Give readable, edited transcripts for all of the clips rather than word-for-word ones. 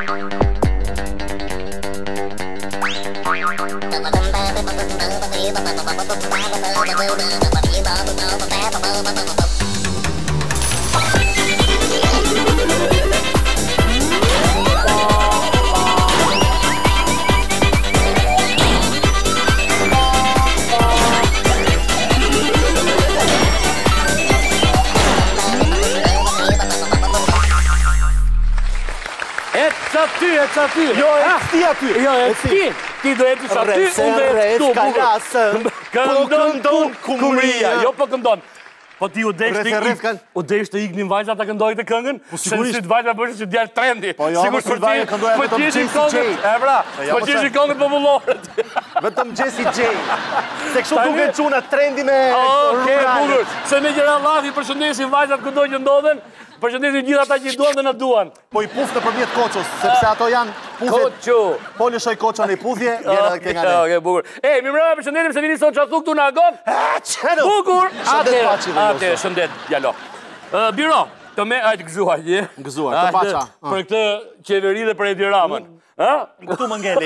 aty. Jo, e ti aty. Jo, e ti. Ti do etish aty, unë do jetë këtu. Këndon kumria. Jo, po këndon. Po ti u desh të iknin vajza ta këndoj të këngën? Se në sytë vajza bëshë që djalë trendi. Po jo, më sytë vajza këndoj vetëm Jessie J. E bra, po që ishin këngët popullorët. Vetëm Jessie J. Se kështu duke quna trendi me... Oke, bukur. Se me gjera lafi përshëndesin vajzat këndoj që ndodhen, përshëndesin gjithë ata që i duan dhe në duan. Po i puf të përmjet koqës, sepse ato janë pufjet... Koqo. Po lëshoj koqën e pufje, vjen edhe ke nga ne. Oke, bukur. E, mi mërëve përshëndetim se vini sot që athuk tu në agon. Qenë! Bukur! Shëndet pachi dhe Ate, shëndet, djalo. Biro, të me, ajtë gëzuaj, je? Gëzuaj, të paqa. Për këtë qeveri dhe për Edi Ramën. Këtu më ngeli.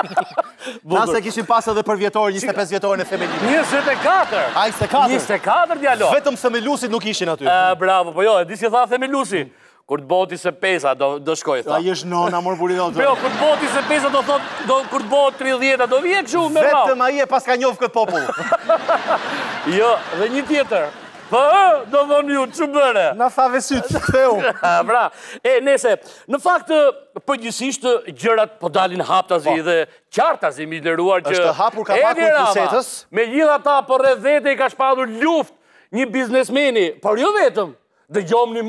Nase kishim pas edhe për vjetorë, 25 vjetorën e themelimit. 24! A, 24? 24, djalo. Vetëm themelusit nuk ishin aty. Bravo, po jo, e di si tha themelusi. Kur të boti se pesa, do shkoj, tha. A jesh nona, mor buri do të. Jo, kur të boti se pesa, do thot, kur të boti 30, do vje këshu, me bravo. Vetëm a i e pas ka njofë këtë popull. Jo, dhe një tjetër. Po, do thonë ju, që bëre? Na thave sytë, theu. Bra, nese, në fakt, përgjësisht gjërat po dalin haptazi dhe qartazi mi lëruar që... Është hapur ka pakur kusetës. Me gjitha ta për rreth vete i ka shpadur luft një biznesmeni, por jo vetëm, dëgjomni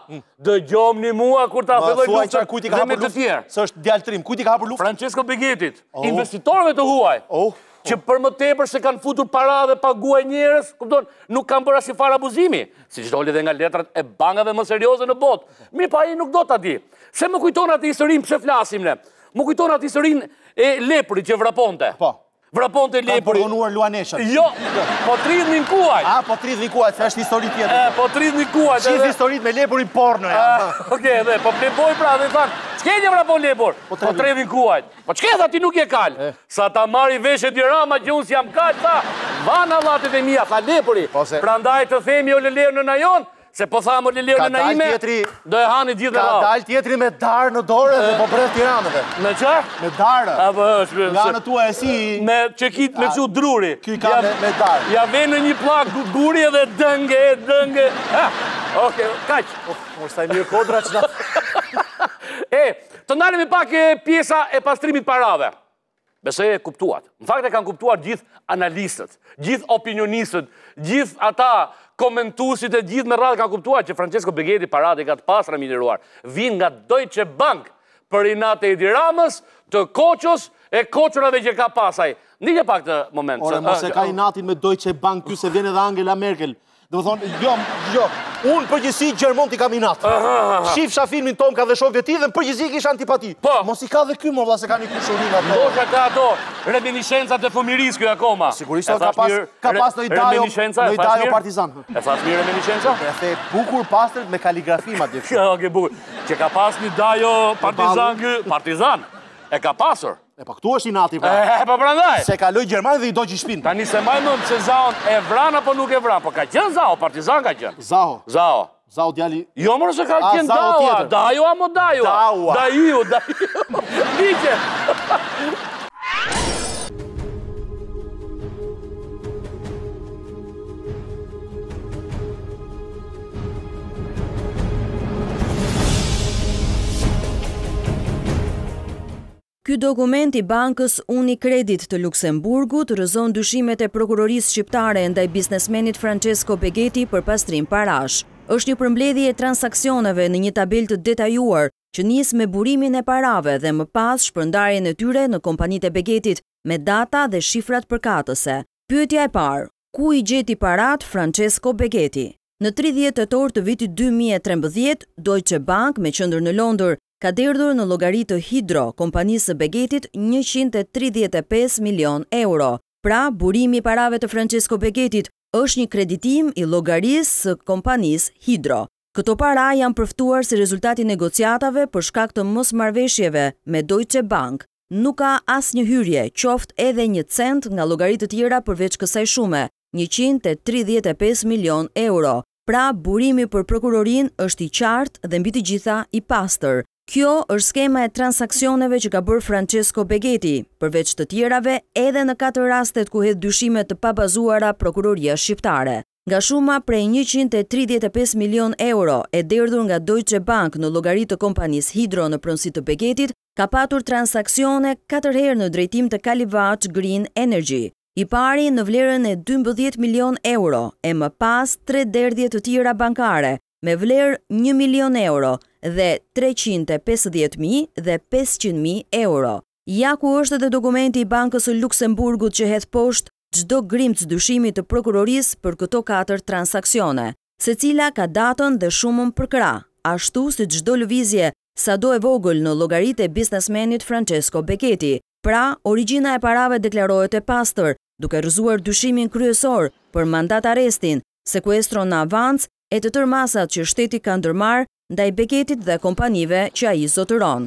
mua kur ta filloj luftën dhe me të tjerë. Së është djaltrim, kujti ka hapur luft? Francesco Begetit, investitorëve të huaj. Që për më tepër se kanë futur para dhe paguaj njerës, kupton, nuk kanë bërë asnjë farë abuzimi, si që doli dhe nga letrat e bankave më serioze në botë. Mirë pa i nuk do ta di. Se më kujton atë historinë pse flasim ne. Më kujton atë historinë e lepurit që vraponte. Po. Vraponte lepuri. Ka përgonuar luaneshët. Jo, po 30.000 kuaj. A, po 30.000 kuaj, se është histori tjetër. Po 30.000 kuaj. Gjithë historit me lepurin porno janë. Oke, dhe, po plepoj pra dhe thak, qke një vrapon lepur? Po 30.000 kuaj. Po qke tha ti nuk je kal? Sa ta marri veshe Edi Rama që unë si jam kal, tha, vana latet e mija, tha lepuri. Pra ndaj të themi o leleu në najon, se po tha më leleu në naime, do e hani gjithë dhe Ka dal tjetri me darë në dorë dhe po breth Tiranëve. Me qa? Me darë. Nga në tua e si... Me qekit me këshu druri. Ky ka me darë. Ja vene një plak guri edhe dënge. Oke, kaq. Mos taj mirë kodra që na... Të ndalemi pak pjesa e pastrimit parave. Besoj e kuptuat. Në fakt e kanë kuptuar gjithë analistët, gjithë opinionistët, gjithë ata komentuesit e gjithë me radhë kanë kuptuar që Francesco Begeti parati ka të pasra miliruar. Vin nga Deutsche Bank për inat e Edi Ramës, të Koqos e Koqorave që ka pasaj. Ndike pak të moment. Ore, mos e ka inatin me Deutsche Bank, kjo se vjen edhe Angela Merkel. Dhe më thonë, jo, unë përgjësi Gjermonti kam inat. Shifsha filmin tom ka dhe shofje ti dhe në përgjësi kish antipati. Mos i ka dhe ky morla se ka një kushurin ato. Ndosha ka ato reminiscencat e fëmiris kjo akoma. Sigurisht ka pas në Idajo Partizan. E thas mirë reminiscenca? E the bukur pastër me kaligrafi ma djekë. Oke, bukur. Që ka pas një Idajo Partizan, e ka pasur. E pa këtu është inati pra. Pa prandaj. Se kaloj Gjermani dhe i do që shpinë. Tani se majmën se Zaon e vran apo nuk e vran, po ka qenë Zao, Partizan ka qenë. Zao. Zao djali... Jo mërë se ka qenë Daua. Dajo amo Dajoa. Daiju. Dike. Ky dokument i bankës Unicredit të Luksemburgut rrëzon dyshimet e prokurorisë shqiptare ndaj biznesmenit Francesco Begeti për pastrim parash. Është një përmbledhje e transaksioneve në një tabelë të detajuar që nis me burimin e parave dhe më pas shpërndarjen e tyre në kompanitë e Begetit me data dhe shifrat përkatëse. Pyetja e parë: ku i gjeti parat Francesco Begeti? Në 30 tetor të vitit 2013, Deutsche Bank me qendër në Londër ka derdhur në llogari të Hydro, kompanisë së Begetit, 135 milion euro. Pra, burimi i parave të Francesco Begetit është një kreditim i llogarisë së kompanisë Hydro. Këto para janë përftuar si rezultati negociatave për shkak të mosmarrëveshjeve me Deutsche Bank. Nuk ka asnjë hyrje, qoftë edhe 1 cent nga llogaritë të tjera përveç kësaj shume, 135 milion euro. Pra, burimi për prokurorinë është i qartë dhe mbi të gjitha i pastër. Kjo është skema e transaksioneve që ka bërë Francesco Begetti, përveç të tjerave edhe në 4 rastet ku hedh dyshime të pabazuara prokuroria shqiptare. Nga shuma prej 135 milion euro e derdhur nga Deutsche Bank në llogaritë të kompanisë Hydro në pronësi të Begettit, ka patur transaksione 4 herë në drejtim të Kalivaç Green Energy. I pari në vlerën e 12 milion euro e më pas 3 derdhje të tjera bankare me vlerë 1 milion euro dhe 350.000 dhe 500.000 euro. Ja ku është edhe dokumenti i Bankës së Luksemburgut që hedh poshtë çdo grimc dyshimi të prokurorisë për këto 4 transaksione, secila ka datën dhe shumën për krah, ashtu si çdo lëvizje sado e vogël në llogaritë e biznesmenit Francesco Begetti. Pra, origjina e parave deklarohet e pastër, duke rrëzuar dyshimin kryesor për mandat arrestin, sekuestron në avans e të tërë masat që shteti ka ndërmarrë ndaj Begettit dhe kompanive që ai zotëron.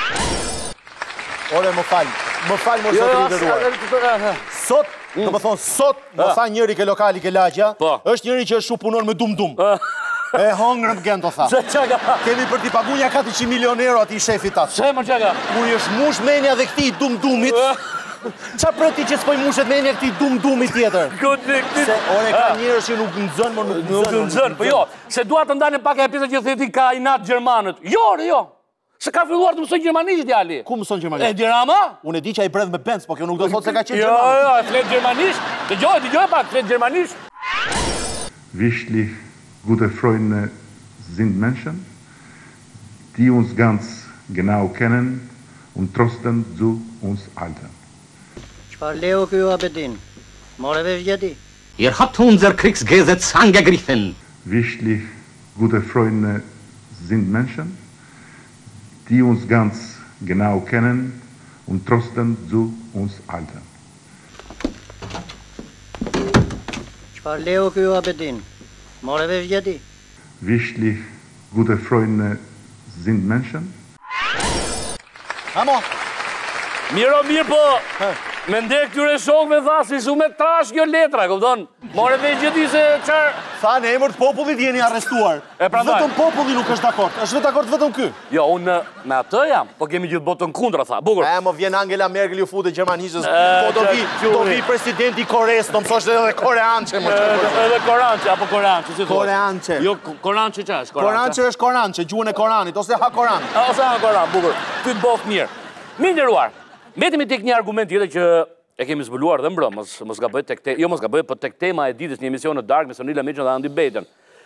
Ore, më fal, më zotëruar. Sot, do më thonë, sot, më tha njëri ke lokali ke lagja, është njëri që shupunon me dum-dum. E hongrëm gën të tha. Kemi për t'i pagu një 400 milion euro ati shefit atë. Se më qaka? Kur i është mush menja dhe këti dum-dumit, qa preti që s'poj mushet menja këti dum-dumit tjetër? Se ore ka njërës që nuk nëzën, më nuk nëzën. Po jo, se duat të ndanin pak e pjesë që theti ka inat Gjermanët. Jo. Se ka filluar të mësoj gjermanisht, djali. Ku mëson gjermanisht? E dirama? Unë e di që a i bredh me Benz, po kjo nuk do thot se ka qenë gjermanisht. Jo, flet gjermanisht. Dëgjoj pak, flet gjermanisht. Wichtig, gute Freunde sind Menschen, die uns ganz genau kennen und trotzdem zu uns halten. Çfarë leo ky Abedin? More vesh gjeti. Hat unser Kriegsgesetz angegriffen. Wichtig, gute Freunde sind Menschen, die uns ganz genau kennen und trotzdem zu uns halten. Çfarë leo ky Abedin? More vesh gjeti. Wichtig, gute Freunde sind Menschen. Amo! Mirë po, me ndek këtyre shokve tha si su me trash kjo letra, këpëton? More vesh gjeti se qarë... Tha në emër të popullit jeni arrestuar. Vetëm populli nuk është dakord. Është vetë dakord vetëm ky. Jo, unë me atë jam, po kemi gjithë botën kundra, tha. Bukur. Mo vjen Angela Merkel ju fute Gjermanisës, po do vi presidenti Kores, do mësosh edhe koreançe. Edhe korançe, apo korançe, si thua? Koreançe. Jo, korançe qa është? Korançe është korançe, gjuhën e Koranit, ose ha Koran. Ose ha Koran, bukur. Ty të bof mirë. Mi nderuar, mbetemi tek një argument tjetër që e kemi zbuluar dhe mbrëm, mos gaboj tek po tek tema e ditës një emision në darkë me Sonila Meçën dhe Andi Bejten.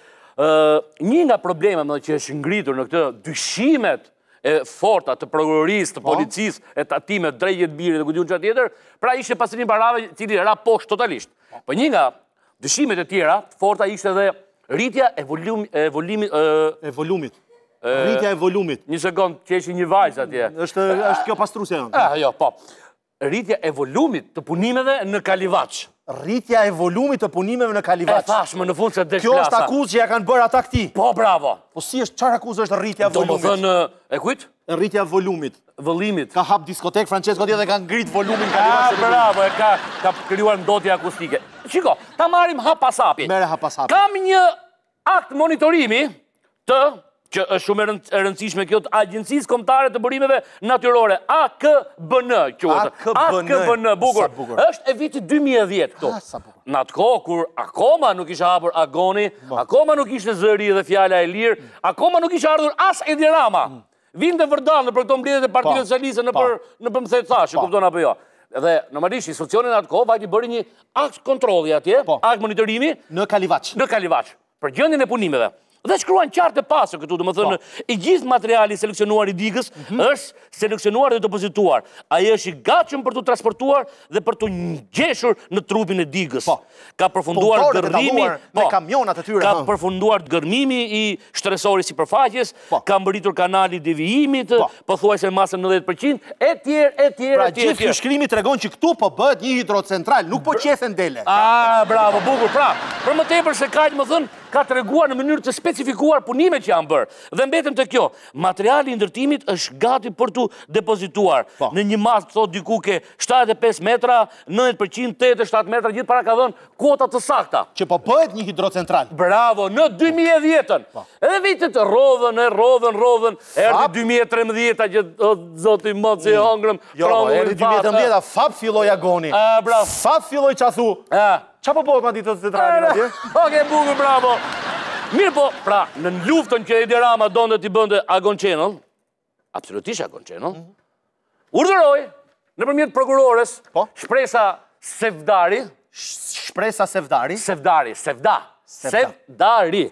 Një nga problemet që është ngritur në këtë dyshimet e forta të prokurorisë, të policisë, e tatimet, drejtjet birit dhe kujtun çfarë tjetër, pra ishte pastrim parave i cili ra poshtë totalisht. Po një nga dyshimet e tjera, të forta ishte edhe rritja e volumit. Rritja e volumit. Një sekond, që eshi një vajzë atje. Është kjo pastrusja jonë. Jo, po. Rritja e volumit të punimeve në Kalivaç. Rritja e volumit të punimeve në Kalivaç. E thashme në fund se desh Kjo është akuzë që ja kanë bërë ata këti. Po, bravo. Po si është, çfarë akuzë është rritja e volumit? Do më thënë, e kujt? Rritja e volumit. Vëllimit. Ka hap diskotek Francesco dhe ka ngrit volumin Kalivaç. Bravo, ka krijuar ndotje akustike. Shiko, ta marrim hap pas hapi. Merre hap pas hapi. Kam një akt monitorimi që është shumë e rëndësishme kjo të Agjencisë Kombëtare të Burimeve Natyrore, AKBN, AKBN, bukur. Është e vitit 2010 këtu. Në atë kohë, kur akoma nuk isha hapur agoni, akoma nuk ishte zëri dhe fjala e lirë, akoma nuk isha ardhur as Edi Rama. Vinte vërdal në për këto mbledhjet e Partisë Socialiste në për mëthet thashë, kupton apo jo. Dhe normalisht institucionin në atë kohë vajti bëri një akt kontrolli atje, akt monitorimi në Kalivaç. Për gjendjen e punimeve. Dhe shkruan qartë e pasër këtu, dhe më thënë, i gjithë materiali seleksionuar i digës është seleksionuar dhe depozituar. Ajo është i gatshëm për të transportuar dhe për të ngjeshur në trupin e digës. Ka përfunduar gërmimi, ka përfunduar gërmimi i shtresori sipërfaqes, ka mbërritur kanali devijimit, pothuajse masën 90%, etj. Pra gjithë ky shkrimi tregon që këtu po bëhet një hidrocentral, nuk po qethen dele. Bravo, bukur. Pra, për më tepër se kaq më thënë, ka treguar në mënyrë të specifikuar punimet që janë bërë. Dhe mbetëm të kjo, materiali i ndërtimit është gati për tu depozituar. Në një masë, thot diku ke 75 metra, 90%, 87 metra, gjithë para ka dhënë kuota të sakta. Që po bëhet një hidrocentral. Bravo, në 2010-ën. Edhe vitet rodhën, erdi 2013-a që zoti më që hëngrëm. Jo, erdi 2013-a, fap filloj agoni. Fap filloj që a thu. Qa po bëhet ma ditë të centralin atje? Oke, bukur, bravo. Mirë po, pra, në luftën që Edi Rama donde t'i bënde Agon Channel, absolutisht Agon Channel, urdhëroj, nëpërmjet prokurores, shpresa Sevdari. Shpresa Sevdari? Sevdari. Sevdari.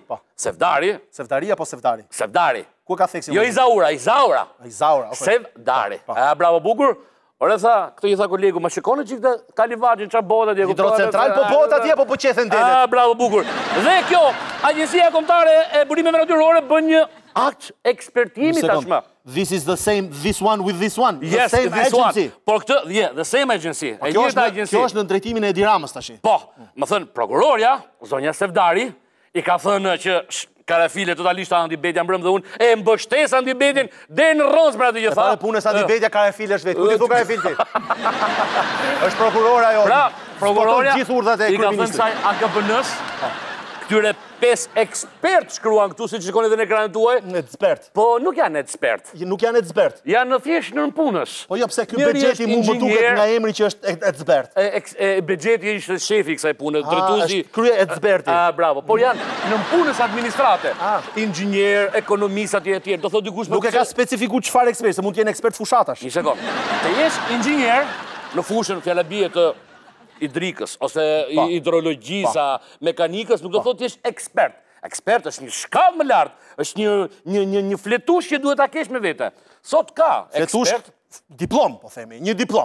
Apo Sevdari? Sevdari. Ku ka theksi? Jo Izaura. Izaura. Sevdari. Bravo, bukur. Ore tha, këtë i tha kolegu, ma shikone që këtë kalivajin, qa bëhet atje? Hidrocentral po bëhet atje, po qethen delet. Bravo, bukur. Dhe kjo, Agjencia Kombëtare e Burimeve Natyrore bën një akt ekspertimi tashmë. This is the same, this one with this one. Yes, this one. Por këtë, the same agency. Kjo është në drejtimin e Edi Ramës tash. Po, më thënë, prokurorja, zonja Sevdari, i ka thënë që Karafile totalisht Andibetja mbrëm dhe unë e mbështes Andibetin dhe në rëndës për atë që tha. E punës Andibetja Karafile është vetë. Ku ti thu Karafile ti? është prokurora jo. Pra, prokurorja gjithë urdhat e i ka thënë saj AKP-nës, këtyre 5 ekspert shkruan këtu, si që shikoni dhe në ekranin tuaj. Ekspert. Po nuk janë ekspert. Nuk janë ekspert. Janë në thjesht në punës. Po jo, pse ky bexheti mu më duket nga emri që është ekspert. Bexheti ishte shefi kësaj pune, drejtuesi. Krye eksperti. Bravo. Por janë në punës administrate. Inxhinier, ekonomist atje etj. Do thotë dikush nuk e ka specifikuar çfarë ekspert, se mund të jenë ekspert fushatash. Një sekond. Të jesh inxhinier në fushën fjala të hidrikës, ose hidrologjisa, mekanikës, nuk do thotë t'jesh ekspert. Ekspert është një shkallë më lartë, është një fletush që duhet ta kesh me vete. Sot ka ekspert. Diplom, po themi, një diplom.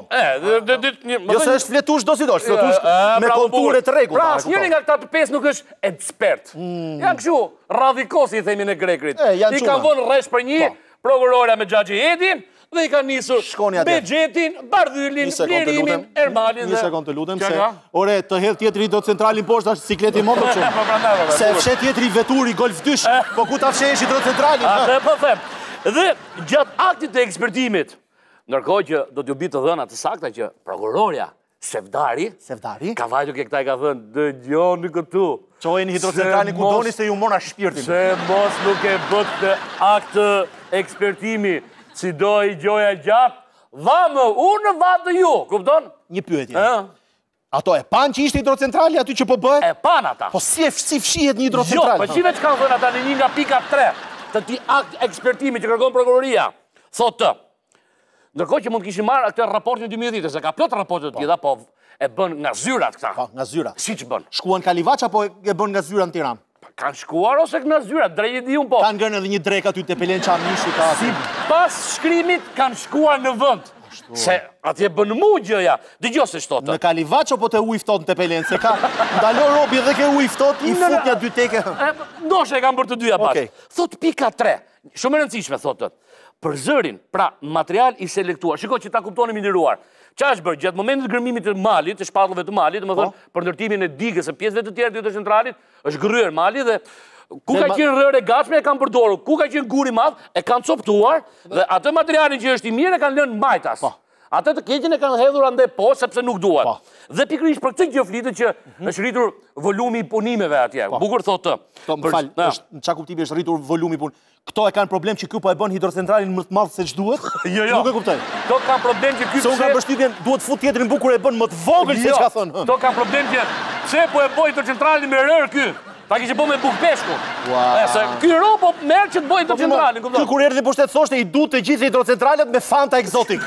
Jo se është fletush do si dosh, fletush me konture të rregullta. Pra, njëri nga këta të 5 nuk është ekspert. Janë kështu, radhikosi, i themi në grekrit. I kanë vënë rresh për një, prokurorja me Xhaxhi Edin, dhe i ka nisur bexhetin, bardhyllin, blerimin, ermalin dhe... Një sekond të lutem, se... Ore, të hedh tjetëri do centralin poshtë, ashtë cikleti më të qëmë. Se fshet tjetëri veturi, golf dysh, po ku ta fshesh hidrocentralin? Atë, po them. Dhe gjatë aktit të ekspertimit, ndërkohë që do t'ju bi të dhëna të sakta që prokurorja Sevdari ka vajtu ke këta i ka thënë, dëgjoni këtu. Qojnë hidrocentralin ku doni se ju mona shpirtin. Se mos nuk e bët të akt ekspertimi, si do i gjoja gjatë, vamë, unë vatë ju, kupton? Një pyetje. Ato e pan që ishte hidrocentrali aty që po bëhet? E pan ata. Po si fshihet një hidrocentral? Jo, po qive që kanë thënë ata në një nga pika 3 të ti akt ekspertimi që kërkon prokuroria, thotë të. Ndërkohë që mund kishim marrë këtë raportin 2010, se ka plot raportet të tjera, po e bën nga zyrat këta. Po, nga zyrat. Si që bën? Shkuan Kalivaç apo e bën nga zyra në Tiranë? Kanë shkuar ose nga zyrat, drejt di unë po. Kanë ngërën edhe një drek aty të Pelen Qamishi ka... Si pas shkrimit kanë shkuar në vënd. Se atje bën mu gjëja. Dëgjoj se shtotë. Në Kalivaç apo të ujftot në Pelen? Se ka ndalo robi dhe ke ujftot, i fut një dy teke. Ndoshe e kam bërë të dyja pas. Thot pika 3. Shumë e rëndësishme, thotë. Për zërin, pra material i selektuar. Shiko që ta kuptoni i nderuar. Qa është bërë gjatë momentit të gërmimit të malit, të shpatullave të malit, më thënë, për ndërtimin e digës e pjesëve të tjera të hidrocentralit, është gryer mali dhe ku ka qenë rrëre gatshme e kanë përdorur, ku ka qenë guri madh e kanë coptuar dhe atë materialin që është i mirë e kanë lënë mbajtas. Atë të keqen e kanë hedhur ande poshtë sepse nuk duan. Dhe pikërisht për këtë gjë flitet që është rritur volumi i punimeve atje. Bukur thotë. Në çka kuptimi është rritur volumi i punimeve? Këto e kanë problem që ky po e bën hidrocentralin më të madh se ç'duhet? Jo. Nuk e kuptoj. Këto kanë problem që ky se unë kam përshtypjen duhet fut tjetrin bukur e bën më të vogël se ç'ka thënë. Këto kanë problem që pse po e bën hidrocentralin me rër ky? Ta kishte bën me buk peshku. Se ky robo merr që të bëjë hidrocentralin, kupton? Ky kur erdhi pushtet thoshte i duhet të gjithë hidrocentralet me Fanta ekzotik.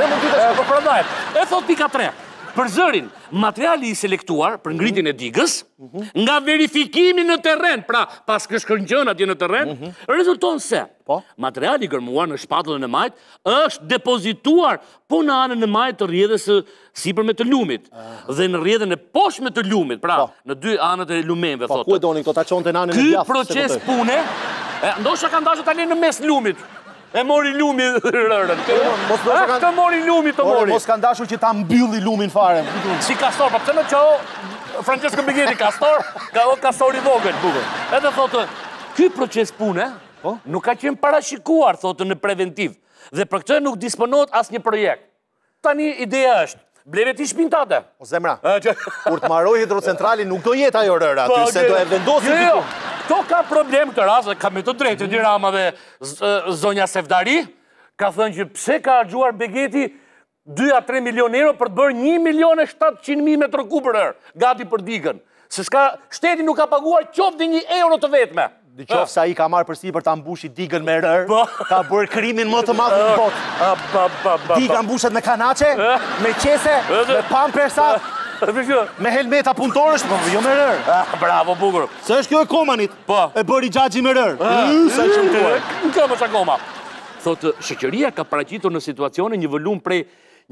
Po prandaj. E thot pika 3. Për zërin, materiali i selektuar për ngritjen e digës, nga verifikimi në terren, pra pas shkërngjën atje në terren, rezulton se materiali i gërmuar në shpatullën e majt është depozituar po në anën e majt të rrjedhës sipërme të lumit dhe në rrjedhën e poshtme të lumit, pra në dy anët e lumenve, thotë. Ku e doni këto ta çonte në anën e djathtë? Ky proces pune, ndoshta kanë dashur ta lënë në mes lumit. E mori lumi rërën. Të mori lumi të mori. Mos kanë dashur që ta mbylli lumin fare. Si kastor, po pse në qo Francesco Begeti, Kastor, Kastor i vogël, bukur. Edhe thotë, ky proces pune nuk ka qenë parashikuar, thotë, në preventiv. Dhe për këtë nuk disponohet asnjë projekt. Tani ideja është, bleve ti shpintate. O zemra, kur të marroj hidrocentrali nuk do jetë ajo rëra, aty se do e vendosin diku. Kto ka problem këtë rast, ka me të drejtë Edi Rama dhe zonja Sefdari, ka thënë që pse ka harxuar Begeti 2 a 3 milion euro për të bërë 1.700.000 metrë kubër rër, gati për digën. Se shteti nuk ka paguar qoftë 1 euro të vetme. Në qoftë se ai ka marrë përsipër ta mbushi digën me rër, ka bërë krimin më të madh në botë. Diga mbushet me kanaçe, me qese, me pampersa, me helmeta punëtorësh, po jo me rër. Bravo, bukur. Se është kjo e Komanit. E bëri Xhaxhi me rër. Sa i çmtuar. Nuk ka më akoma. Thotë, shoqëria ka paraqitur në situacione një volum prej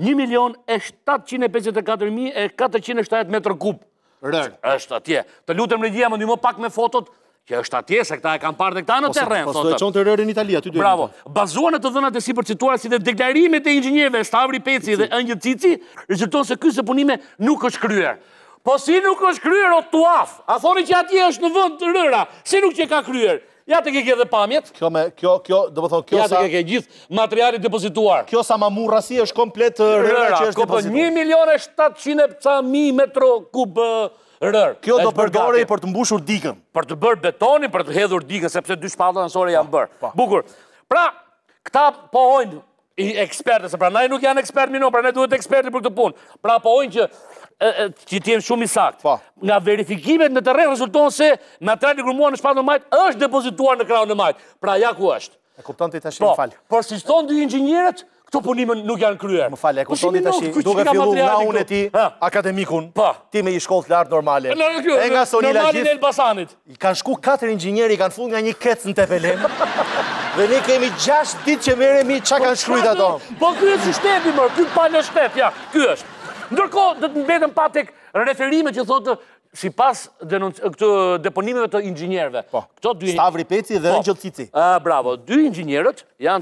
1.754.407 metrë kub. Rër. Është atje. Të lutem regjia më ndihmo pak me fotot, që është atje, se këta e kanë parë dhe këta në terren. Po s'do e çonte rërën në Itali, aty do. Bravo. Bazuar në të dhënat e sipërcituara si dhe deklarimet e inxhinierëve Stavri Peci dhe Ëngjël Cici, rezulton se ky punime nuk është kryer. Po si nuk është kryer o tuaf? A thoni që atje është në vend rëra, si nuk që ka kryer? Ja të ke dhe pamjet. Kjo, do më thonë, kjo sa... Ja të ke gjithë materialit depozituar. Kjo sa ma murrasi është komplet rëra që është depozituar. 1.700.000 metro kub rër. Kjo do përdorej për të mbushur digën. Për të bërë betonin, për të hedhur digën, sepse 2 shpallë nësore janë bërë. Bukur. Pra, këta pohojnë i ekspertë, se pra na nuk janë ekspertë minor, pra ne duhet eksperti për këtë punë. Pra pohojnë që t'jenë shumë i saktë. Nga verifikimet në terren rezulton se materiali grumuar në shpallën e majt është depozituar në krahun e majt. Pra ja ku është. E kupton ti tash, më fal. Por si thonë dy inxhinierët, këto punime nuk janë kryer. Më fal, e kupton ti tash, duke filluar nga unë ti akademikun, ti me një shkollë lart normale. E nga Sonila gjithë Elbasanit. I kanë shku 4 inxhinierë, i kanë full nga një kec në Tepelem. Dhe ne kemi 6 ditë që merremi çka kanë shkruajt ato. Po ky është shteti më, ky palë shtet, ja, ky është. Ndërkohë, do të mbetëm pa tek referimet që thotë sipas këto deponimeve të inxhinierëve. Këto dy Stavri Peci dhe Ëngjël Cici. Bravo, dy inxhinierët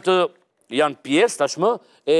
janë pjesë tashmë e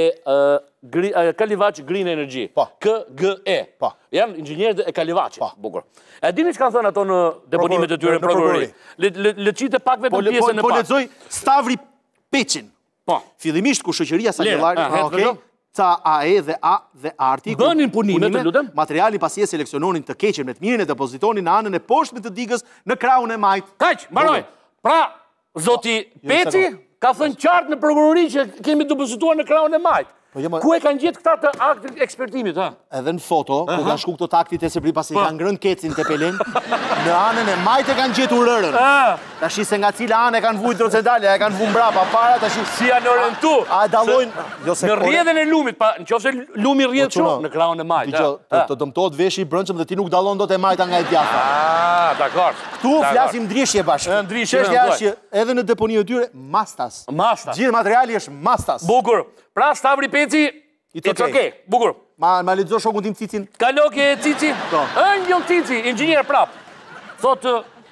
Kalivaç Green Energy, KGE. Janë inxhinierët e Kalivaçit, bukur. E dini ç'kan thënë ato në deponimet e tyre në prokurori? Le çite pak vetëm pjesën e parë. Po lexoj Stavri Peçin. Fillimisht ku shoqëria Sakellari, ca AE dhe A dhe Arti bënin punime, të lutem. Materiali pasi e seleksiononin të keqen me të mirën e depozitonin në anën e poshtme të digës në krahun e majt. Kaq, mbaroj. Pra, zoti Peci ka thënë qartë në prokurori që kemi depozituar në krahun e majt. Ku e kanë gjetë këta të aktit ekspertimit, ha? Edhe në foto, ku kanë shku këto taktit e sepri pasi kanë ngrënë kecin të Pelen, në anën e majt e kanë gjetur rërën. Tashi se nga cila anë e kanë vu hidrocentrale, e kanë vu mbrapa para, tashi... Si janë orientu? A dalojnë... Në rrjedhën e lumit, pa, në qofse lumi rrjedh shumë, në krahun e majt. Të dëmtohet veshi i brëndshëm dhe ti nuk dalon dot e majta nga e djatha. Dakor. Këtu flasim ndrishje bashkë. Çështja është edhe në deponinë e tyre mastas. Gjithë materiali është mastas. Bukur. Pra, Stavri Peci, it's okay. Bukur. Ma lexo shokun tim Cicin. Kalo ke Cici? Ëngjël Cici, inxhinier prap. Thotë,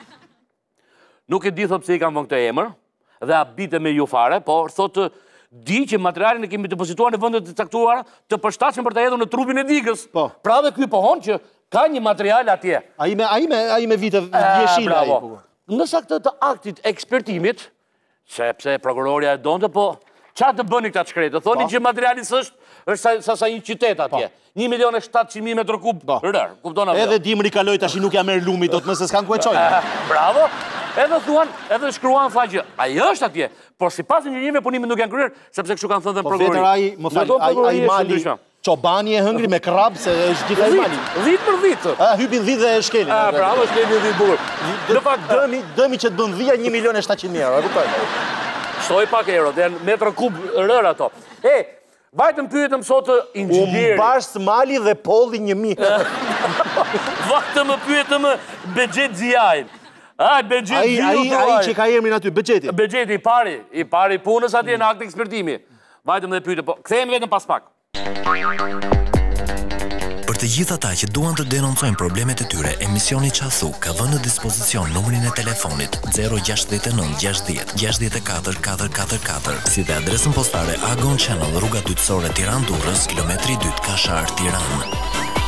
nuk e di thot pse i kanë vënë këtë emër, dhe habite me ju fare, por thotë, di që materialin e kemi depozituar në vendet e caktuara të përshtatshëm për ta hedhur në trupin e digës. Pra dhe ky pohon që ka një material atje. Ai me vite vjeshila ai. Në saktë të aktit ekspertimit, sepse prokuroria e donte, po qa të bëni këta shkretë? Thoni që materialis është sa një qytet atje. 1.700.000 metrë kub rër. Edhe dimri kaloj tash nuk ja merr lumi, do të mëse s'kan ku e çojnë. Bravo. Edhe shkruan tha që ai është atje, por sipas inxhinierëve punimet nuk janë kryer, sepse kështu kanë thënë dhe prokurori. Po vetë më fal, ai mali çobani e hëngri me krab se është gjithë ai mali. 10 për 10. Hypin 10 dhe shkelin. Bravo, shkelin 10 bukur. Në fakt dëmi që të bën dhia 1.700.000 euro, e kuptoj. Shtoj pak euro, dhe janë metrë kub rër ato. Vajtëm pyetëm sot inxhinieri. Umbars Mali dhe Polli 1000. Vajtëm pyetëm Bexhet Ziajin. Bexhet Ziajin. Ai që ka emrin aty, Bexheti. Bexheti i pari punës atje në akt ekspertimi. Vajtëm dhe pyetëm, po kthehemi vetëm pas pak. Për të gjithë ata që duan të denoncojnë problemet e tyre, emisioni Qasu ka vënë në dispozicion numrin e telefonit 069 60 64 444, si dhe adresën postare Agon Channel, rruga Dytësore Tiranë Durrës, kilometri 2 Kashar, Tiranë.